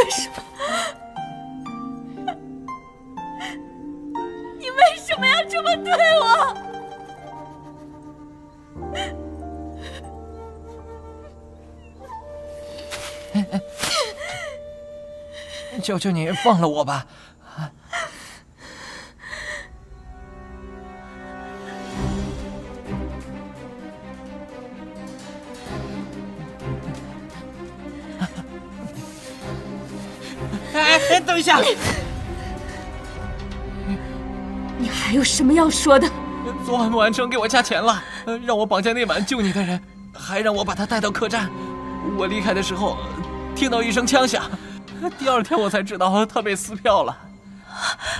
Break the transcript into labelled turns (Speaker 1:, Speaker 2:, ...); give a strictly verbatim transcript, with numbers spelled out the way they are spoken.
Speaker 1: 什么？你为什么要这么对我？
Speaker 2: 求求你放了我吧！哎，等一下！
Speaker 1: 你还有什么要说的？
Speaker 2: 昨晚沐安城给我加钱了，让我绑架那晚救你的人，还让我把他带到客栈。我离开的时候，听到一声枪响，第二天我才知道他被撕票了。